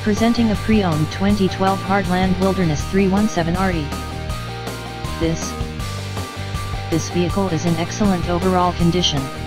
Presenting a pre-owned 2012 Heartland Wilderness 317RE. This vehicle is in excellent overall condition.